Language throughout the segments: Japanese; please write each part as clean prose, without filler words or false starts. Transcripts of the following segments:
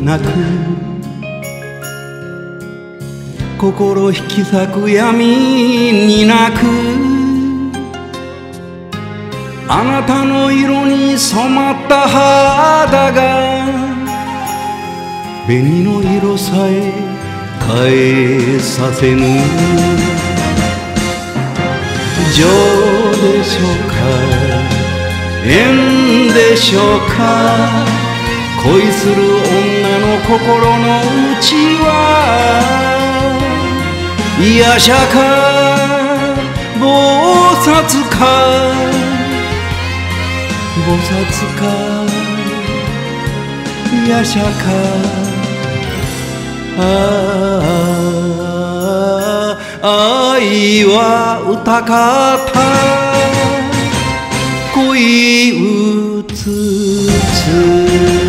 なく心引き裂く闇に泣くあなたの色に染まった肌が紅の色さえ変えさせぬ情でしょうか縁でしょうか恋する女の心の内はいやしゃか菩薩か菩薩かいやしゃか愛は歌かった恋うつつ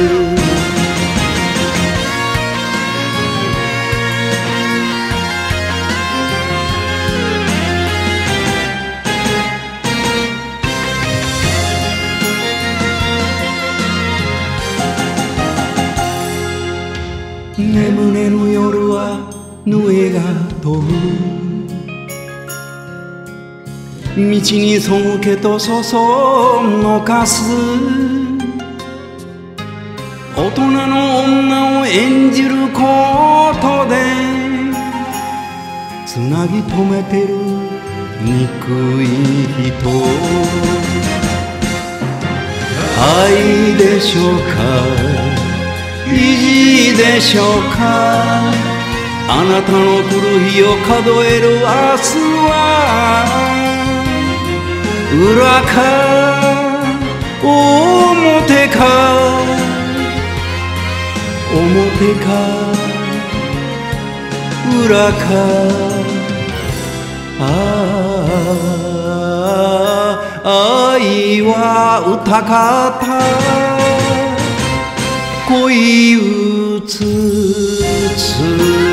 眠れぬ夜はぬえが飛ぶ道に背けとそそのかす大人の女を演じることでつなぎ止めてる憎い人愛でしょうか意地でしょうかあなたの来る日を数える明日は裏か表か表か裏か愛は歌かった恋うつつ